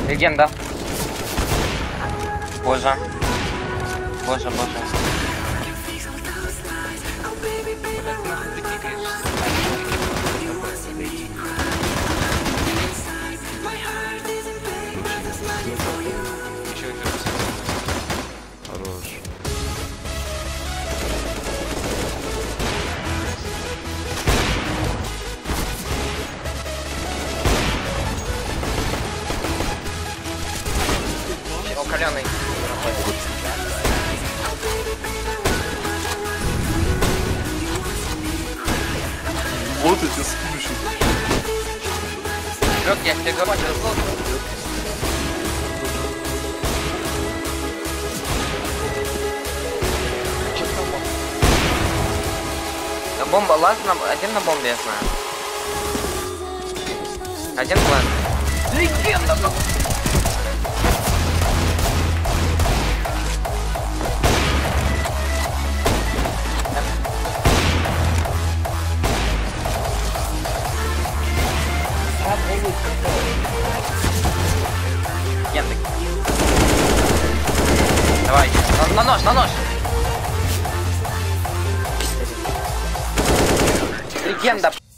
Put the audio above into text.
Легенда. Боже. Боже, боже. Хорош. О, каляный. Вот эти спишут. Лёг, я тебе говорю, бомба, ладно, один на бомбе, я знаю. Один план. Легенда! Легенда. Давай, на нож, на нож! Легенда!